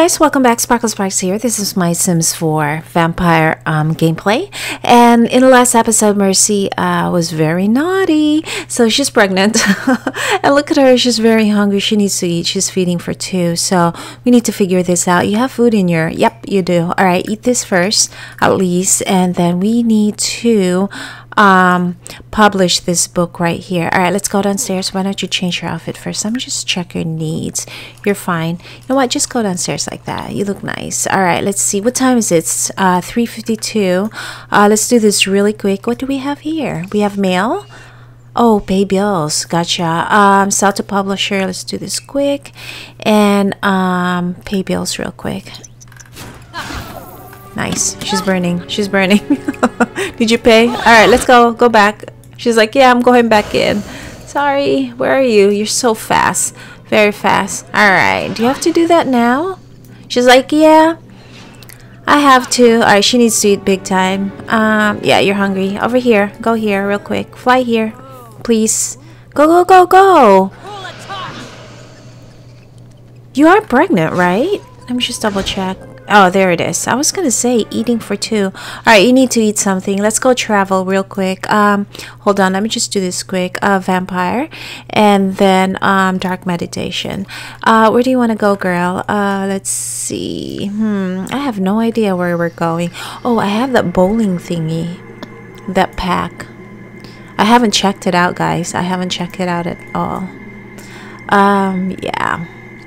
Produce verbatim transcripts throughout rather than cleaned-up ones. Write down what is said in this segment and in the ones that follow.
guys, welcome back. Sparkle Sparks here. This is my Sims four vampire um, gameplay. And in the last episode, Mercy uh, was very naughty. So she's pregnant. And look at her, she's very hungry. She needs to eat. She's feeding for two. So we need to figure this out. You have food in your... Yep, you do. All right, eat this first, at least. And then we need to... Um, publish this book right here. All right, let's go downstairs. Why don't you change your outfit first? Let me just check your needs. You're fine. You know what? Just go downstairs like that. You look nice. All right, let's see. What time is it? It's uh, three fifty-two. Uh, let's do this really quick. What do we have here? We have mail. Oh, pay bills. Gotcha. Um, sell to publisher. Let's do this quick. And um, pay bills real quick. Nice. She's burning. She's burning. Did you pay? All right, let's go. Go back. She's like, yeah, I'm going back in. Sorry. Where are you? You're so fast. Very fast. All right. Do you have to do that now? She's like, yeah, I have to. All right. She needs to eat big time. Um, yeah, you're hungry. Over here. Go here real quick. Fly here. Please. Go, go, go, go. You are pregnant, right? Let me just double check. Oh, there it is. I was gonna say eating for two. All right, you need to eat something. Let's go travel real quick. Um, hold on. Let me just do this quick. Uh, vampire, and then um, dark meditation. Uh, where do you want to go, girl? Uh, let's see. Hmm. I have no idea where we're going. Oh, I have that bowling thingy, that pack. I haven't checked it out, guys. I haven't checked it out at all. Um, yeah.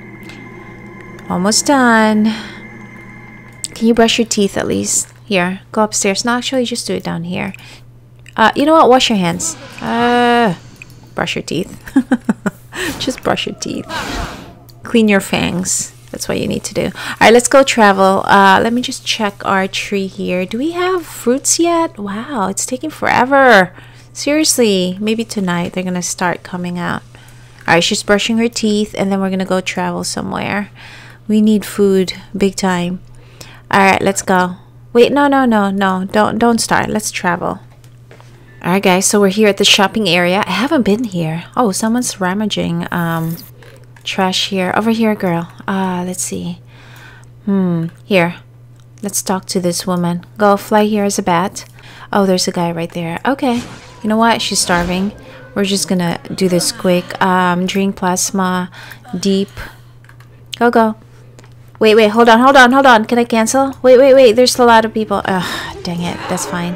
Almost done. Can you brush your teeth at least? Here, go upstairs. No, actually, just do it down here. Uh, you know what? Wash your hands. Uh, brush your teeth. Just brush your teeth. Clean your fangs. That's what you need to do. All right, let's go travel. Uh, let me just check our tree here. Do we have fruits yet? Wow, it's taking forever. Seriously, maybe tonight they're going to start coming out. All right, she's brushing her teeth, and then we're going to go travel somewhere. We need food big time. All right, let's go. Wait, no, no, no, no. Don't don't start. Let's travel. All right, guys. So we're here at the shopping area. I haven't been here. Oh, someone's rummaging um trash here. Over here, girl. Uh, let's see. Hmm. Here. Let's talk to this woman. Go fly here as a bat. Oh, there's a guy right there. Okay. You know what? She's starving. We're just gonna do this quick. Um, drink plasma, deep. Go, go. Wait, wait, hold on, hold on, hold on. Can I cancel? Wait, wait, wait. There's a lot of people. Ugh, dang it. That's fine.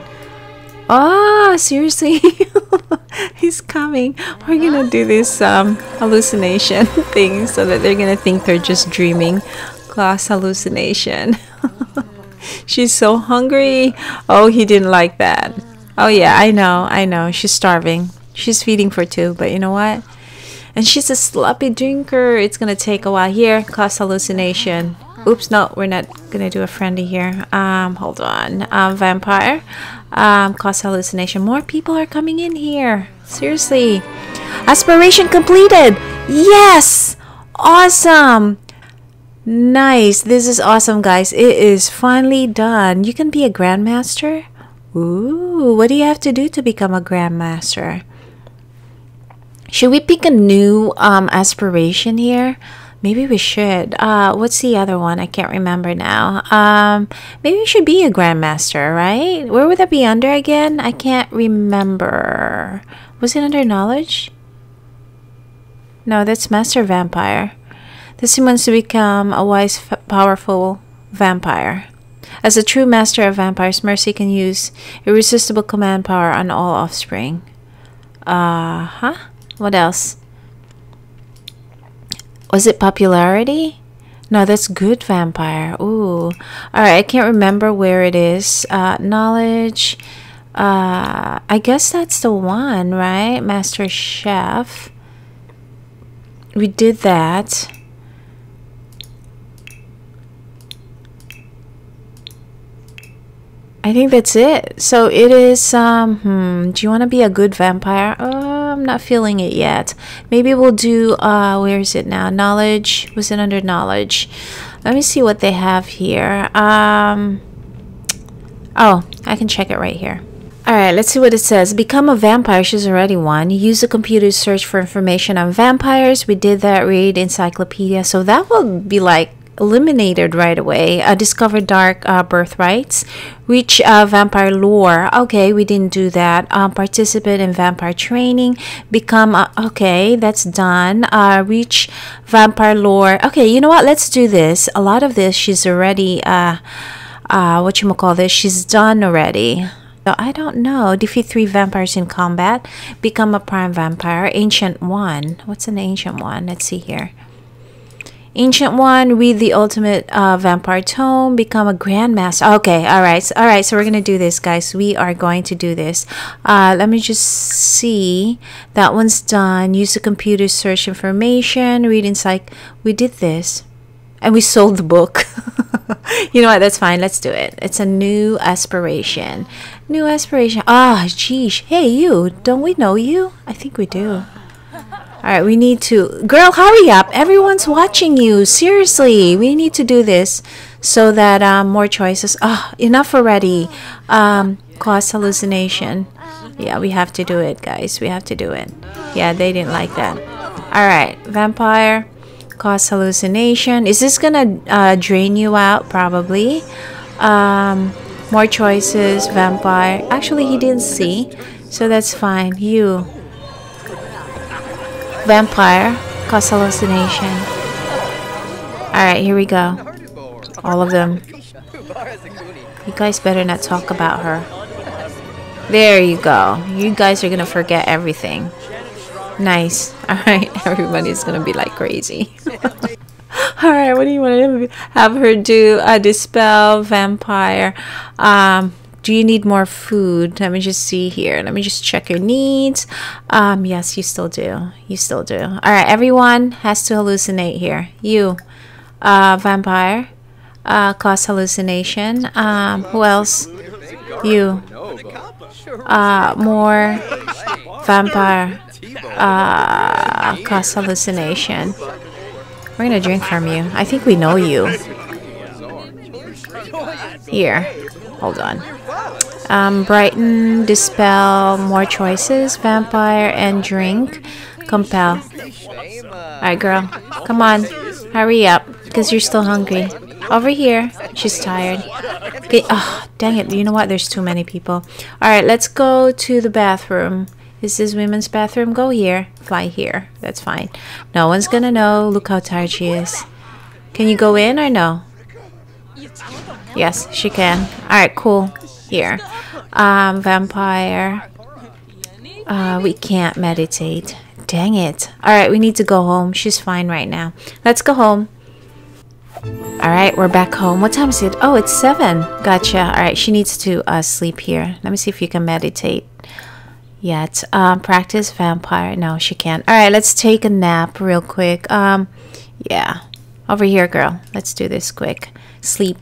Oh, seriously? He's coming. We're gonna do this um, hallucination thing so that they're gonna think they're just dreaming. Class hallucination. She's so hungry. Oh, he didn't like that. Oh, yeah, I know, I know. She's starving. She's feeding for two, but you know what? And she's a sloppy drinker. It's gonna take a while. Here, class hallucination. Oops, no, we're not gonna do a friendly here. Um, hold on. Um, vampire. Um, class hallucination. More people are coming in here. Seriously. Aspiration completed. Yes! Awesome. Nice. This is awesome, guys. It is finally done. You can be a grandmaster. Ooh, what do you have to do to become a grandmaster? Should we pick a new um, aspiration here? Maybe we should. Uh, what's the other one? I can't remember now. Um, maybe we should be a grandmaster, right? Where would that be under again? I can't remember. Was it under knowledge? No, that's master vampire. This wants to become a wise, powerful vampire. As a true master of vampires, Mercy can use irresistible command power on all offspring. Uh huh. What else? Was it popularity? No, that's good vampire. Ooh. Alright, I can't remember where it is. Uh, knowledge. Uh, I guess that's the one, right? Master Chef. We did that. I think that's it. So it is, um, hmm, do you want to be a good vampire? Oh, I'm not feeling it yet. Maybe we'll do, uh, where is it now? Knowledge. Was it under knowledge? Let me see what they have here. Um, oh, I can check it right here. Alright, let's see what it says. Become a vampire. She's already one. Use the computer to search for information on vampires. We did that. Read encyclopedia. So that will be like eliminated right away. Uh, discover dark uh, birthrights. Reach uh, vampire lore. Okay, we didn't do that. Um, participate in vampire training. Become uh, okay, that's done. Uh, reach vampire lore. Okay, you know what? Let's do this. A lot of this she's already uh, uh, what you call this? She's done already. I don't know. Defeat three vampires in combat. Become a prime vampire. Ancient one. What's an ancient one? Let's see here. Ancient one. Read the ultimate uh, vampire tome. Become a grandmaster. Okay. All right. All right. So we're gonna do this, guys. We are going to do this. Uh, let me just see. That one's done. Use the computer search information. Read inside. We did this. And we sold the book. You know what? That's fine. Let's do it. It's a new aspiration. New aspiration. Ah, oh, geez. Hey, you. Don't we know you? I think we do. All right. We need to... Girl, hurry up. Everyone's watching you. Seriously. We need to do this so that um, more choices... Oh, enough already. Um, cause hallucination. Yeah, we have to do it, guys. We have to do it. Yeah, they didn't like that. All right. Vampire... Cause hallucination. Is this gonna uh, drain you out? Probably. Um, more choices. Vampire. Actually, he didn't see, so that's fine. You. Vampire. Cause hallucination. Alright, here we go. All of them. You guys better not talk about her. There you go. You guys are gonna forget everything. Nice. All right, everybody's gonna be like crazy. All right, what do you want to have her do? Uh, dispel vampire. Um, do you need more food? Let me just see here. Let me just check your needs. Um, yes, you still do. You still do. All right, everyone has to hallucinate here. You, uh, vampire, uh, cause hallucination. Um, who else? You, uh, more vampire. Uh, cause hallucination. We're gonna drink from you. I think we know you. Here, hold on. Um, brighten, dispel, more choices, vampire, and drink. Compel. Alright, girl. Come on. Hurry up, because you're still hungry. Over here. She's tired. Okay. Oh, dang it. You know what? There's too many people. Alright, let's go to the bathroom. Is this women's bathroom? Go here. Fly here. That's fine. No one's gonna know. Look how tired she is. Can you go in or no? Yes, she can. Alright, cool. Here. Um, vampire. Uh, we can't meditate. Dang it. Alright, we need to go home. She's fine right now. Let's go home. Alright, we're back home. What time is it? Oh, it's seven. Gotcha. Alright, she needs to uh, sleep here. Let me see if you can meditate. Yet um practice vampire. No, she can't. All right, let's take a nap real quick. Um yeah, over here, girl. Let's do this quick. Sleep.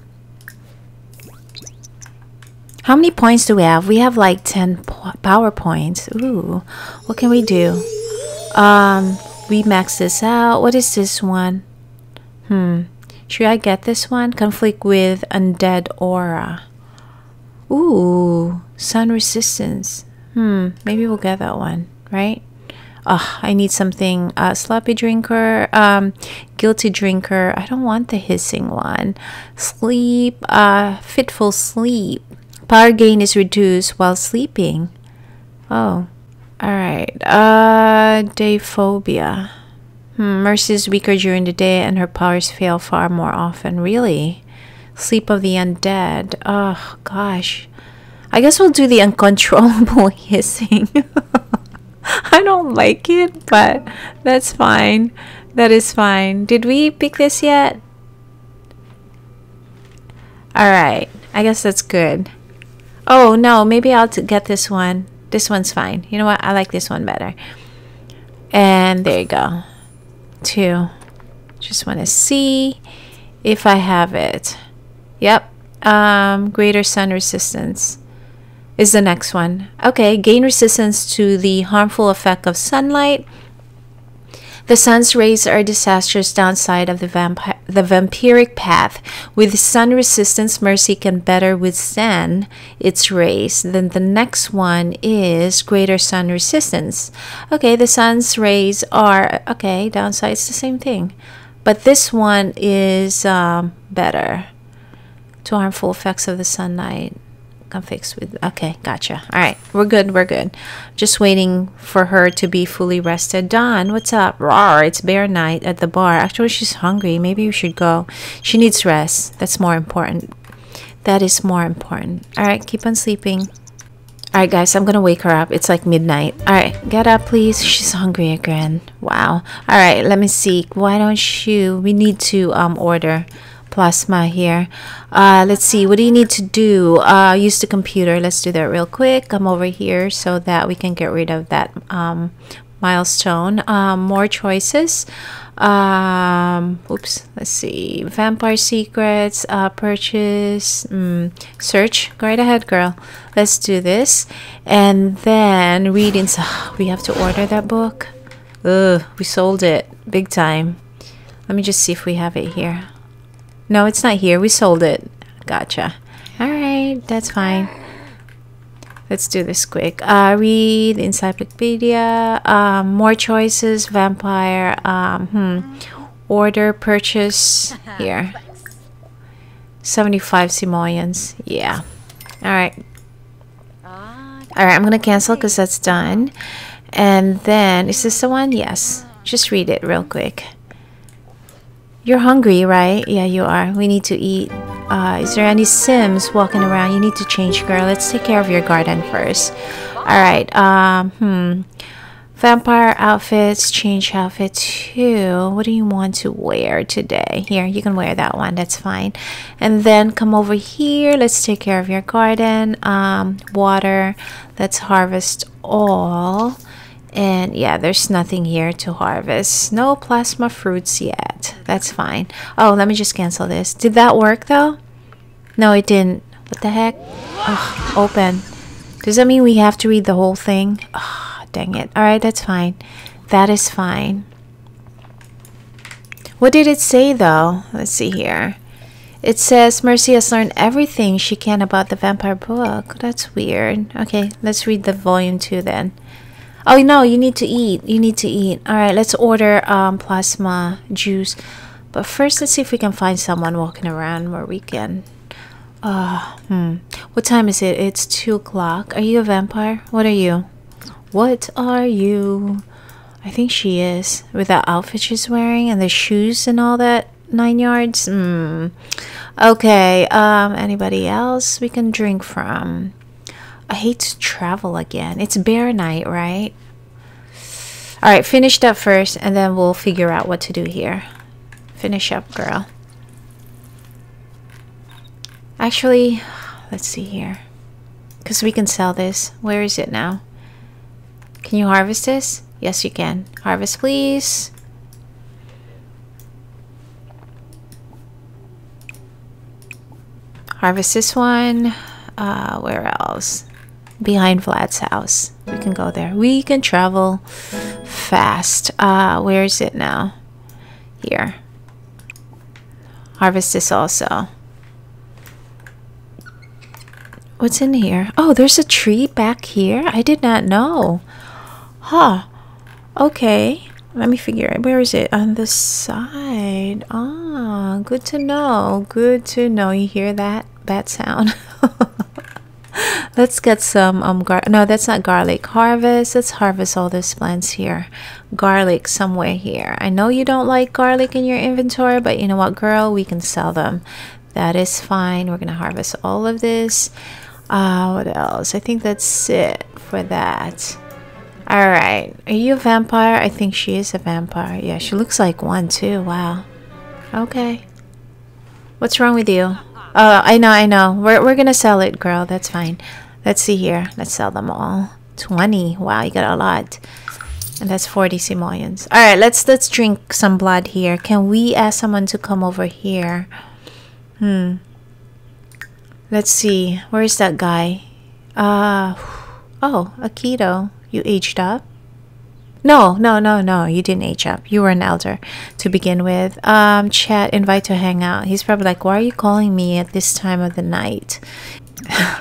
How many points do we have? We have like ten po power points. Ooh, what can we do? Um we max this out. What is this one? Hmm should I get this one? Conflict with undead aura. Ooh, sun resistance. Hmm, maybe we'll get that one, right? Oh, I need something. Uh, sloppy drinker, um, guilty drinker. I don't want the hissing one. Sleep, uh, fitful sleep. Power gain is reduced while sleeping. Oh, all right. Uh, dayphobia. Hmm, Mercy is weaker during the day and her powers fail far more often. Really? Sleep of the undead. Oh, gosh. I guess we'll do the uncontrollable hissing. I don't like it, but that's fine. That is fine. Did we pick this yet? Alright. I guess that's good. Oh, no. Maybe I'll t get this one. This one's fine. You know what? I like this one better. And there you go. Two. Just want to see if I have it. Yep. Um, greater sun resistance is the next one. Okay, gain resistance to the harmful effect of sunlight. The sun's rays are a disastrous downside of the vampire the vampiric path. With sun resistance, Mercy can better withstand its rays. Then the next one is greater sun resistance. Okay, the sun's rays are okay, downside's the same thing. But this one is um, better. Two harmful effects of the sunlight. Can fix with. Okay, gotcha. All right, we're good. We're good. Just waiting for her to be fully rested. Dawn, what's up? Rawr, it's bear night at the bar. Actually, she's hungry. Maybe we should go. She needs rest. That's more important. That is more important. All right, keep on sleeping. All right, guys, I'm gonna wake her up. It's like midnight. All right, get up, please. She's hungry again. Wow. All right, let me see. Why don't you? We need to um order plasma here. Uh, let's see. What do you need to do? Uh, use the computer. Let's do that real quick. Come over here so that we can get rid of that um milestone. Um, more choices. Um, oops. Let's see. Vampire secrets. Uh, purchase. Mm, search. Go right ahead, girl. Let's do this. And then readings. We have to order that book. Ugh, we sold it big time. Let me just see if we have it here. No, it's not here. We sold it. Gotcha. All right, that's fine. Let's do this quick. Uh, read encyclopedia. Um, more choices. Vampire. Um, hmm. Order. Purchase. Here. seventy-five simoleons. Yeah. All right. All right, I'm going to cancel because that's done. And then, is this the one? Yes. Just read it real quick. You're hungry, right? Yeah, you are. We need to eat. Uh, is there any Sims walking around? You need to change, girl. Let's take care of your garden first. All right. Um, hmm. Vampire outfits. Change outfit too. What do you want to wear today? Here, you can wear that one. That's fine. And then come over here. Let's take care of your garden. Um, water. Let's harvest all. And yeah, there's nothing here to harvest. No plasma fruits yet. That's fine. Oh, let me just cancel this. Did that work though? No, it didn't. What the heck? Ugh, open. Does that mean we have to read the whole thing? Oh, dang it. Alright, that's fine. That is fine. What did it say though? Let's see here. It says Mercy has learned everything she can about the vampire book. That's weird. Okay, let's read the volume two then. Oh no, you need to eat. You need to eat. All right, let's order um plasma juice. But first, let's see if we can find someone walking around where we can. Uh, hmm. What time is it? It's two o'clock. Are you a vampire? What are you? What are you? I think she is. With that outfit she's wearing and the shoes and all that nine yards. Hmm. Okay. Um. Anybody else we can drink from? I hate to travel again. It's bear night, right? All right, finish that first, and then we'll figure out what to do here. Finish up, girl. Actually, let's see here. Because we can sell this. Where is it now? Can you harvest this? Yes, you can. Harvest, please. Harvest this one. Uh, where else? Behind Vlad's house. We can go there. We can travel fast. Uh, where is it now? Here. Harvest this also. What's in here? Oh, there's a tree back here. I did not know. Huh. Okay. Let me figure it. Where is it? On the side. Ah, good to know. Good to know. You hear that? That sound. Let's get some um gar no, that's not garlic. Harvest. Let's harvest all these plants here. Garlic somewhere here. I know you don't like garlic in your inventory, but you know what, girl? We can sell them. That is fine. We're gonna harvest all of this. Uh what else? I think that's it for that. All right. Are you a vampire? I think she is a vampire. Yeah, she looks like one too. Wow. Okay. What's wrong with you? Oh, I know, I know. We're, we're gonna sell it, girl. That's fine. Let's see here. Let's sell them all. twenty. Wow, you got a lot. And that's forty simoleons. All right, let's let's drink some blood here. Can we ask someone to come over here? Hmm. Let's see. Where is that guy? Uh, oh, Akito. You aged up? No, no, no, no. You didn't age up. You were an elder to begin with. Um, chat, invite to hang out. He's probably like, why are you calling me at this time of the night?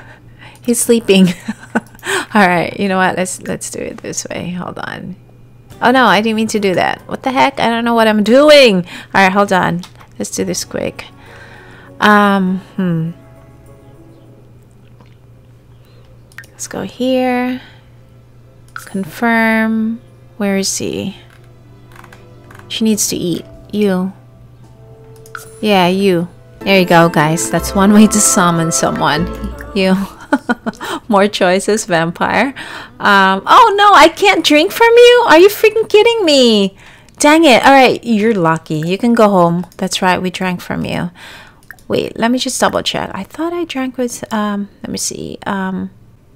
He's sleeping. All right. You know what? Let's let's do it this way. Hold on. Oh no, I didn't mean to do that. What the heck? I don't know what I'm doing. All right, hold on. Let's do this quick. Um, hmm. Let's go here. Confirm. Where is he? She needs to eat. You. Yeah, you. There you go, guys. That's one way to summon someone. You. More choices, vampire. Um, oh no, I can't drink from you? Are you freaking kidding me? Dang it. Alright, you're lucky. You can go home. That's right, we drank from you. Wait, let me just double check. I thought I drank with, um, let me see. Um,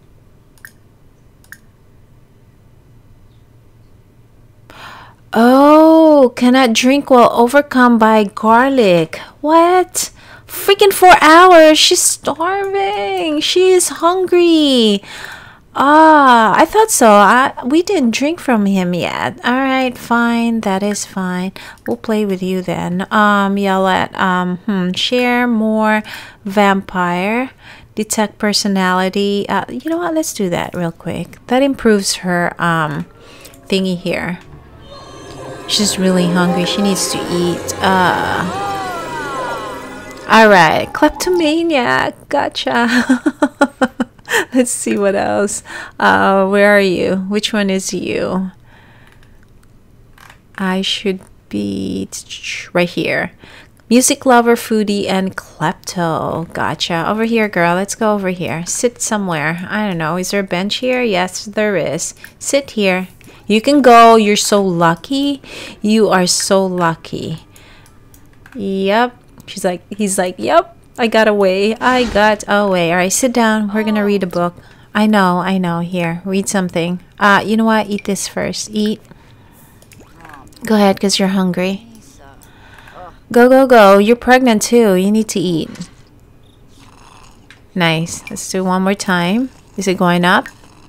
oh, cannot drink while overcome by garlic. What? Freaking four hours. She's starving. She is hungry. Ah, I thought so. I we didn't drink from him yet. All right, fine. That is fine. We'll play with you then. Um, yell at um, hmm, share more vampire, detect personality. Uh, you know what? Let's do that real quick. That improves her um thingy here. She's really hungry. She needs to eat. Uh. All right, kleptomaniac. Gotcha. Let's see what else. Uh, where are you? Which one is you? I should be right here. Music lover, foodie, and klepto. Gotcha. Over here, girl. Let's go over here. Sit somewhere. I don't know. Is there a bench here? Yes, there is. Sit here. You can go. You're so lucky. You are so lucky. Yep. She's like, he's like, yep. I got away. I got away. All right, sit down. We're going to read a book. I know. I know. Here, read something. Uh, you know what? Eat this first. Eat. Go ahead, because you're hungry. Go, go, go. You're pregnant, too. You need to eat. Nice. Let's do one more time. Is it going up?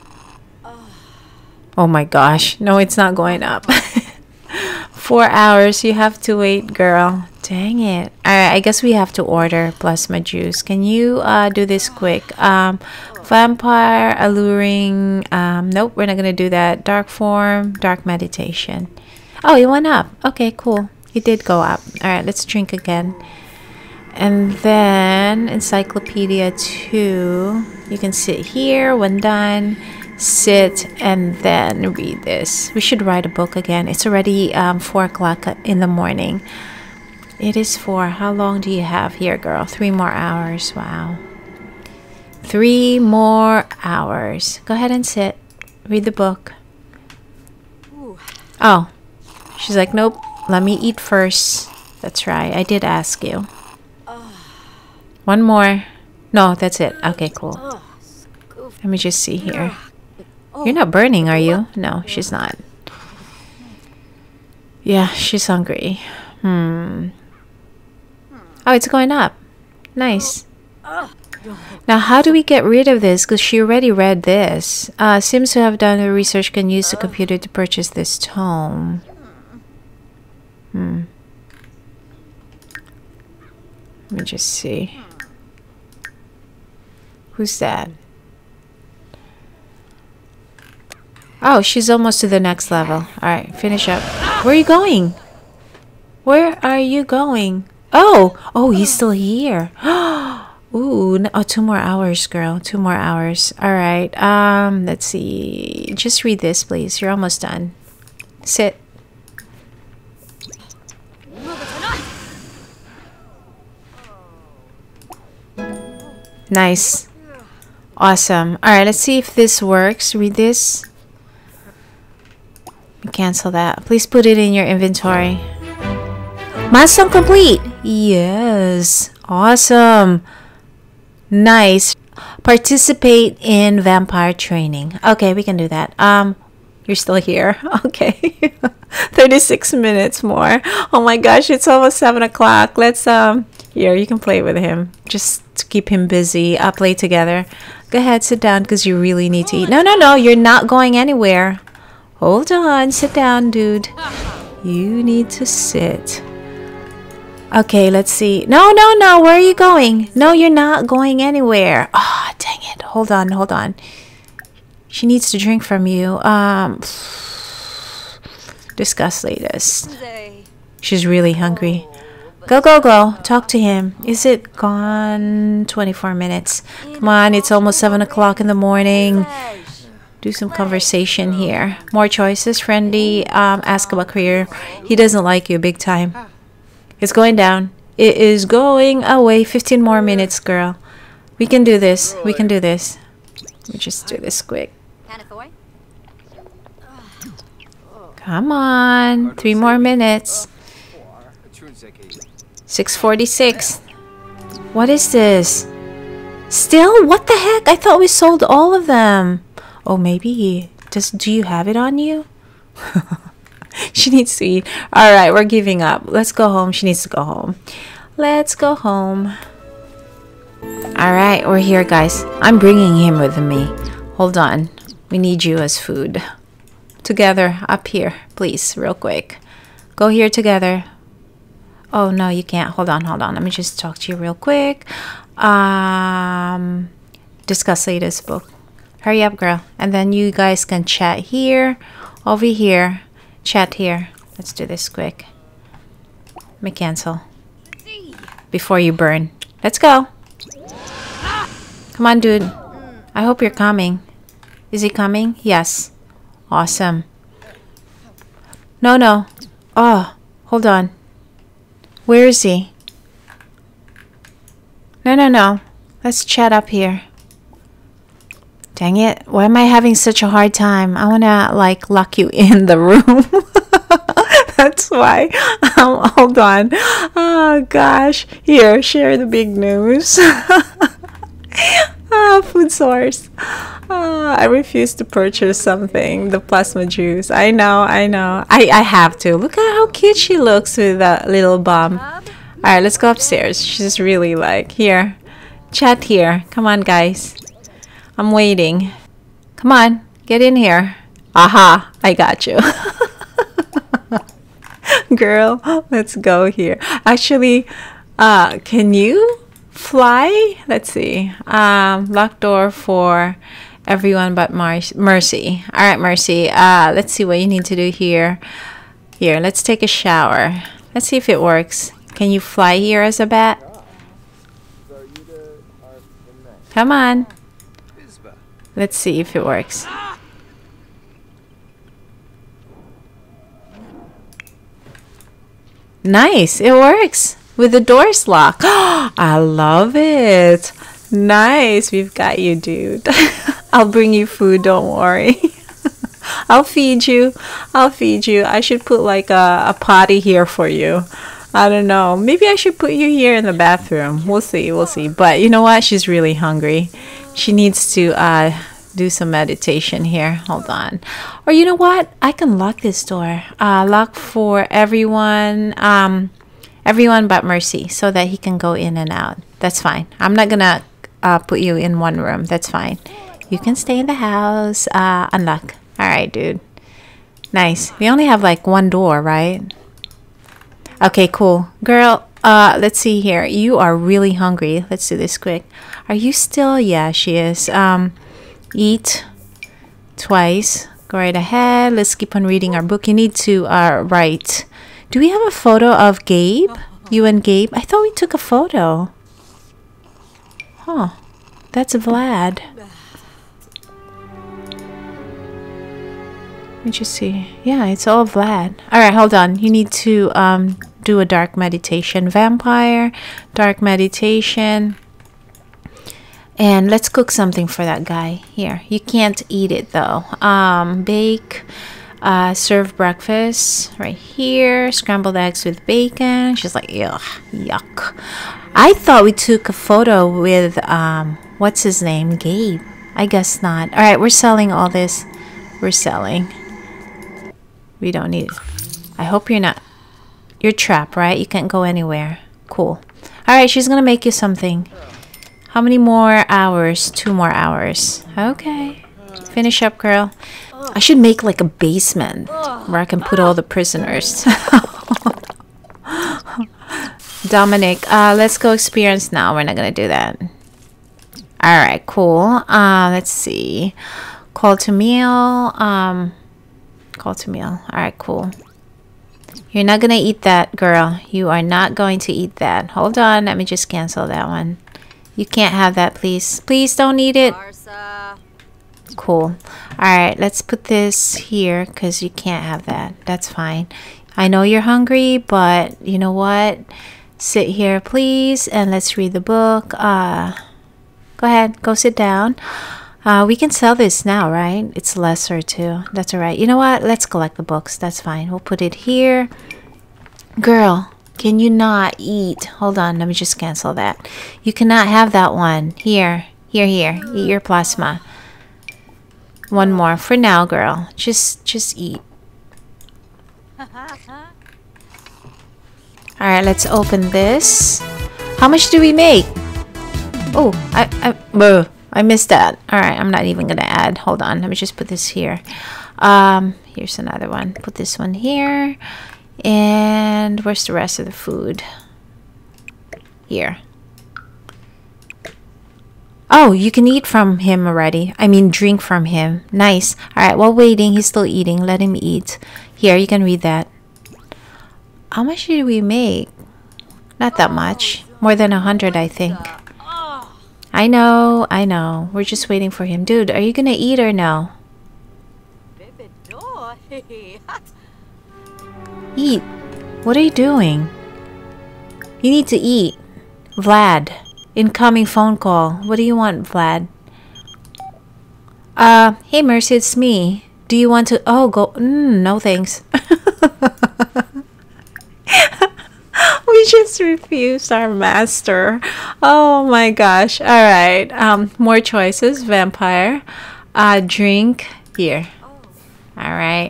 Oh, my gosh. No, it's not going up. Four hours. You have to wait, girl. Dang it. Alright, I guess we have to order plasma juice. Can you uh, do this quick? Um, vampire, alluring. Um, nope, we're not going to do that. Dark form, dark meditation. Oh, it went up. Okay, cool. It did go up. Alright, let's drink again. And then encyclopedia two. You can sit here when done. Sit and then read this. We should write a book again. It's already um, four o'clock in the morning. It is four. How long do you have here, girl? Three more hours. Wow. Three more hours. Go ahead and sit. Read the book. Oh. She's like, nope. Let me eat first. That's right. I did ask you. One more. No, that's it. Okay, cool. Let me just see here. You're not burning, are you? No, she's not. Yeah, she's hungry. Hmm. Oh, it's going up. Nice. Now, how do we get rid of this? Because she already read this. Uh, seems to have done the research, can use the computer to purchase this tome. Hmm. Let me just see. Who's that? Oh, she's almost to the next level. Alright, finish up. Where are you going? Where are you going? Oh! Oh, he's still here. Ooh, no, oh, two more hours, girl. Two more hours. Alright, um, let's see. Just read this, please. You're almost done. Sit. Nice. Awesome. Alright, let's see if this works. Read this. Cancel that. Please put it in your inventory. Milestone complete. Yes. Awesome. Nice. Participate in vampire training. Okay, we can do that. Um, you're still here. Okay. thirty-six minutes more. Oh my gosh, it's almost seven o'clock. Let's um here, you can play with him. Just to keep him busy. I'll play together. Go ahead, sit down because you really need to eat. No, no, no, you're not going anywhere. Hold on, sit down, dude. You need to sit. Okay, let's see. No, no, no, where are you going? No, you're not going anywhere. Ah, oh, dang it. Hold on, hold on. She needs to drink from you. Um, Discuss latest. She's really hungry. Go, go, go. Talk to him. Is it gone? twenty-four minutes. Come on, it's almost seven o'clock in the morning. Do some conversation here. More choices, friendly. Um, ask about career. He doesn't like you big time. It's going down. It is going away. fifteen more minutes, girl. We can do this. We can do this. Let me just do this quick. Come on. Three more minutes. six forty-six. What is this? Still? What the heck? I thought we sold all of them. Oh, maybe. Does, do you have it on you? She needs to eat. Alright, we're giving up. Let's go home. She needs to go home. Let's go home. Alright, we're here, guys. I'm bringing him with me. Hold on. We need you as food. Together, up here. Please, real quick. Go here together. Oh, no, you can't. Hold on, hold on. Let me just talk to you real quick. Um, discuss latest book. Hurry up, girl. And then you guys can chat here, over here, chat here. Let's do this quick. Let me cancel. Before you burn. Let's go. Come on, dude. I hope you're coming. Is he coming? Yes. Awesome. No, no. Oh, hold on. Where is he? No, no, no. Let's chat up here. Dang it. Why am I having such a hard time? I want to, like, lock you in the room. That's why. Um, hold on. Oh, gosh. Here, share the big news. Ah, food source. Ah, I refuse to purchase something. The plasma juice. I know, I know. I, I have to. Look at how cute she looks with that little bum. Alright, let's go upstairs. She's really like, here. Chat here. Come on, guys. I'm waiting. Come on, get in here. Aha, I got you. Girl, let's go here. Actually, uh, can you fly? Let's see. Um, lock door for everyone but Mar Mercy. All right, Mercy. Uh, let's see what you need to do here. Here, let's take a shower. Let's see if it works. Can you fly here as a bat? Come on. Let's see if it works. Nice, it works with the doors locked. I love it. Nice, we've got you, dude. I'll bring you food, don't worry. I'll feed you. I'll feed you. I should put like a, a potty here for you. I don't know. Maybe I should put you here in the bathroom. We'll see. We'll see. But you know what? She's really hungry. She needs to uh, do some meditation here. Hold on. Or you know what? I can lock this door. Uh, lock for everyone. Um, everyone but Mercy, so that he can go in and out. That's fine. I'm not gonna uh, put you in one room. That's fine. You can stay in the house. Uh, unlock. All right, dude. Nice. We only have like one door, right? Okay, cool. Girl, uh, let's see here. You are really hungry. Let's do this quick. Are you still? Yeah, she is. Um, eat twice. Go right ahead. Let's keep on reading our book. You need to uh, write. Do we have a photo of Gabe? You and Gabe? I thought we took a photo. Huh. That's Vlad. Let me just see. Yeah, it's all Vlad. Alright, hold on. You need to um, do a dark meditation. Vampire, dark meditation. And let's cook something for that guy. Here. You can't eat it though. Um, bake. Uh, serve breakfast. Right here. Scrambled eggs with bacon. She's like, ugh, yuck. I thought we took a photo with, um, what's his name? Gabe. I guess not. Alright, we're selling all this. We're selling. We don't need it. I hope you're not... You're trapped, right? You can't go anywhere. Cool. Alright, she's gonna make you something. How many more hours? Two more hours. Okay. Finish up, girl. I should make like a basement where I can put all the prisoners. Dominic, uh, let's go experience now. We're not gonna do that. Alright, cool. Uh, let's see. Call to meal. Um... Call to meal. Alright, cool. You're not gonna eat that, girl. You are not going to eat that. Hold on, let me just cancel that one. You can't have that, please. Please don't eat it. Cool. Alright, let's put this here because you can't have that. That's fine. I know you're hungry, but you know what? Sit here, please, and let's read the book. Uh, go ahead, go sit down. Uh, we can sell this now, right? It's lesser too. That's all right. You know what? Let's collect the books. That's fine. We'll put it here. Girl, can you not eat? Hold on. Let me just cancel that. You cannot have that one. Here. Here, here. Eat your plasma. One more. For now, girl. Just, just eat. Alright, let's open this. How much do we make? Oh, I... I I missed that. Alright, I'm not even gonna add. Hold on, let me just put this here. Um, here's another one. Put this one here. And where's the rest of the food? Here. Oh, you can eat from him already. I mean, drink from him. Nice. Alright, while waiting, he's still eating. Let him eat. Here, you can read that. How much did we make? Not that much. More than a hundred, I think. I know, I know. We're just waiting for him. Dude, are you gonna eat or no? Eat. What are you doing? You need to eat. Vlad. Incoming phone call. What do you want, Vlad? Uh, hey Mercy, it's me. Do you want to... Oh, go... Mm, no thanks. We just refused our master. Oh my gosh. All right. Um, more choices. Vampire. Uh, drink. Here. All right.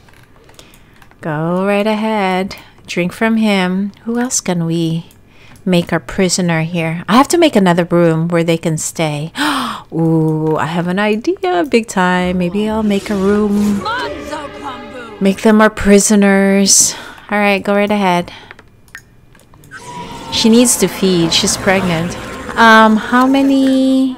Go right ahead. Drink from him. Who else can we make our prisoner here? I have to make another room where they can stay. Ooh, I have an idea. Big time. Maybe I'll make a room. Make them our prisoners. All right. Go right ahead. She needs to feed. She's pregnant. Um, how many...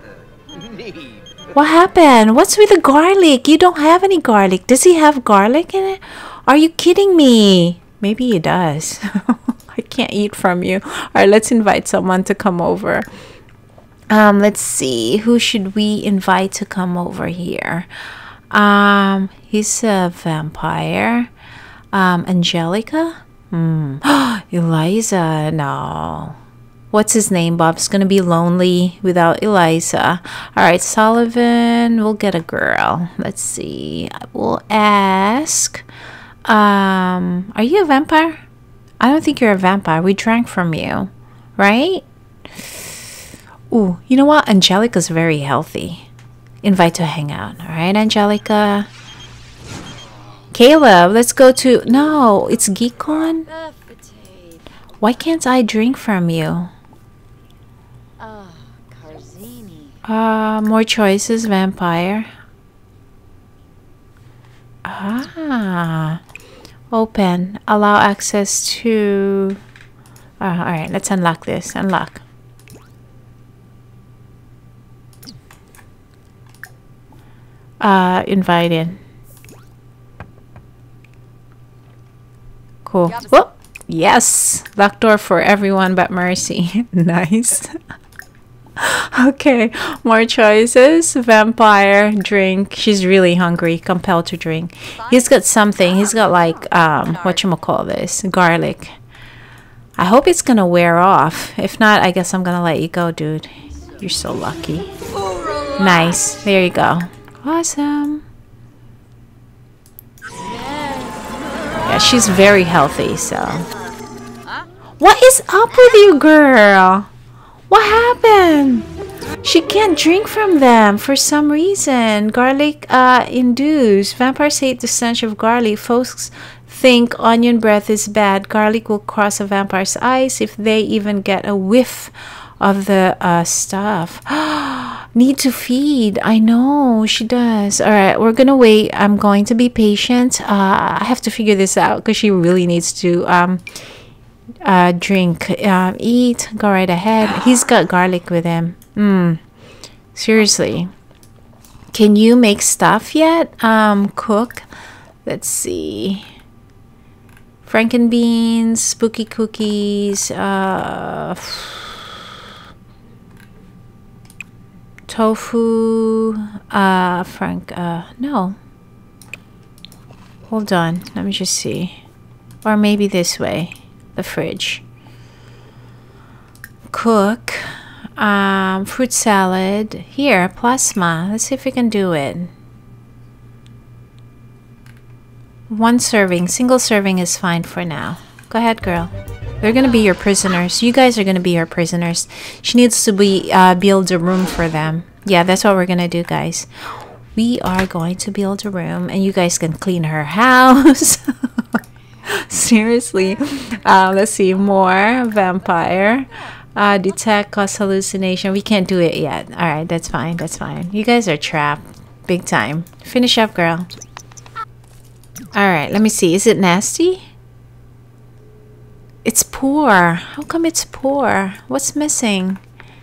What happened? What's with the garlic? You don't have any garlic. Does he have garlic in it? Are you kidding me? Maybe he does. I can't eat from you. Alright, let's invite someone to come over. Um, let's see. Who should we invite to come over here? Um, he's a vampire. Um, Angelica? Hmm. Eliza, no. What's his name? Bob's gonna be lonely without Eliza. Alright, Sullivan. We'll get a girl. Let's see. We'll ask. Um, are you a vampire? I don't think you're a vampire. We drank from you. Right? Ooh, you know what? Angelica's very healthy. Invite to hang out. Alright, Angelica. Caleb, let's go to... No, it's GeekCon. Why can't I drink from you? Uh, more choices, vampire. Ah. Open. Allow access to... Uh, Alright, let's unlock this. Unlock. Uh, invited. Cool. Whoop. Yes. Locked door for everyone but Mercy. Nice. Okay. More choices. Vampire. Drink. She's really hungry. Compelled to drink. He's got something. He's got like, um, whatchamacallit, garlic. I hope it's gonna wear off. If not, I guess I'm gonna let you go, dude. You're so lucky. Nice. There you go. Awesome. Yeah, she's very healthy, so. What is up with you, girl? What happened? She can't drink from them for some reason. Garlic uh, induced. Vampires hate the stench of garlic. Folks think onion breath is bad. Garlic will cross a vampire's eyes if they even get a whiff of the uh, stuff. Need to feed. I know she does. All right, we're gonna wait. I'm going to be patient. Uh, I have to figure this out because she really needs to um, uh, drink, uh, eat. Go right ahead. He's got garlic with him. Mm. Seriously. Can you make stuff yet? Um, cook. Let's see. Frankenbeans, spooky cookies, uh, tofu, uh, Frank, uh, no. Hold on, let me just see. Or maybe this way, the fridge. Cook, um, fruit salad. Here, plasma. Let's see if we can do it. One serving, single serving is fine for now. Go ahead, girl. They're gonna be your prisoners. You guys are gonna be her prisoners. She needs to be uh, build a room for them. Yeah, that's what we're gonna do, guys. We are going to build a room, and you guys can clean her house. Seriously. Uh, let's see, more vampire. Uh, detect, cause hallucination. We can't do it yet. All right, that's fine. That's fine. You guys are trapped, big time. Finish up, girl. All right, let me see. Is it nasty? It's poor. How come it's poor? What's missing?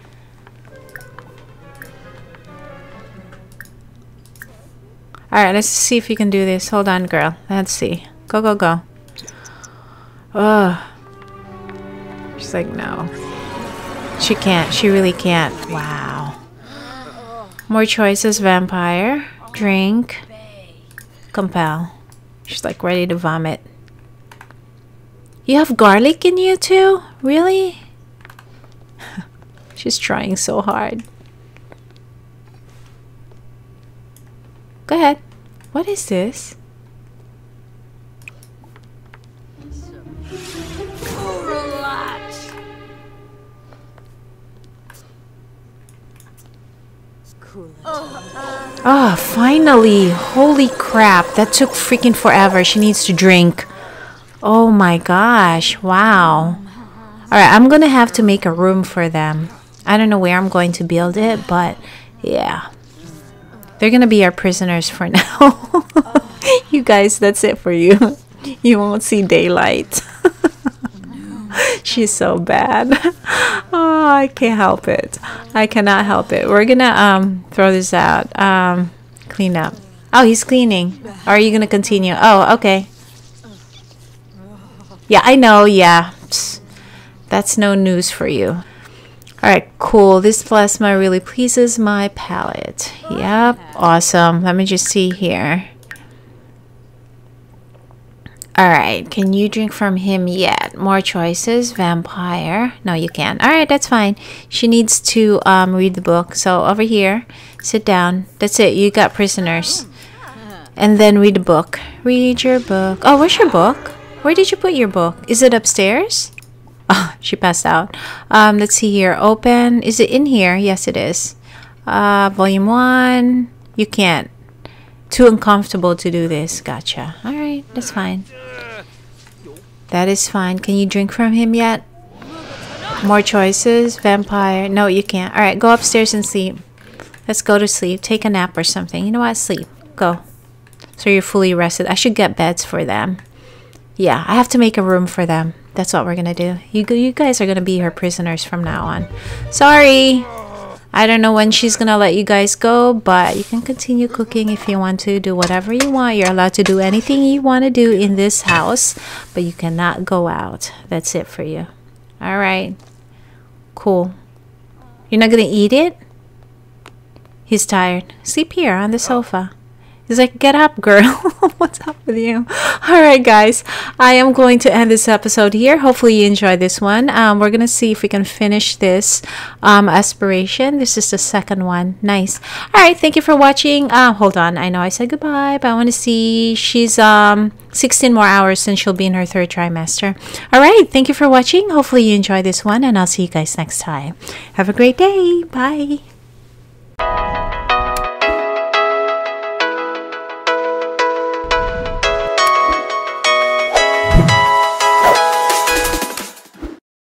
All right, let's see if you can do this. Hold on, girl. Let's see. Go, go, go. Ugh. She's like, no. She can't. She really can't. Wow. More choices. Vampire. Drink. Compel. She's like ready to vomit. You have garlic in you too? Really? She's trying so hard. Go ahead. What is this? Oh, finally. Holy crap. That took freaking forever. She needs to drink. Oh my gosh. Wow. Alright, I'm gonna have to make a room for them. I don't know where I'm going to build it, but yeah. They're gonna be our prisoners for now. You guys, that's it for you. You won't see daylight. She's so bad. Oh, I can't help it. I cannot help it. We're gonna um throw this out. Um, clean up. Oh, he's cleaning. Or are you gonna continue? Oh, okay. Yeah, I know. Yeah, Psst. That's no news for you. All right, cool. This plasma really pleases my palate. Yep, awesome. Let me just see here. Alright, can you drink from him yet? More choices. Vampire. No, you can't. Alright, that's fine. She needs to um, read the book. So over here, sit down. That's it. You got prisoners. And then read the book. Read your book. Oh, where's your book? Where did you put your book? Is it upstairs? Oh, she passed out. Um, let's see here. Open. Is it in here? Yes, it is. Uh, volume one. You can't. Too uncomfortable to do this. Gotcha. Alright, that's fine. That is fine. Can you drink from him yet? More choices. Vampire. No, you can't. Alright, go upstairs and sleep. Let's go to sleep. Take a nap or something. You know what? Sleep. Go. So you're fully rested. I should get beds for them. Yeah, I have to make a room for them. That's what we're gonna do. You, you guys are gonna be her prisoners from now on. Sorry. I don't know when she's gonna let you guys go, but you can continue cooking if you want to. Do whatever you want. You're allowed to do anything you want to do in this house, but you cannot go out. That's it for you. All right. Cool. You're not gonna eat it? He's tired. Sleep here on the sofa. He's like, get up, girl. What's up with you? All right, guys. I am going to end this episode here. Hopefully you enjoyed this one. Um, we're going to see if we can finish this um, aspiration. This is the second one. Nice. All right. Thank you for watching. Uh, hold on. I know I said goodbye, but I want to see. She's um sixteen more hours since she'll be in her third trimester. All right. Thank you for watching. Hopefully you enjoyed this one, and I'll see you guys next time. Have a great day. Bye.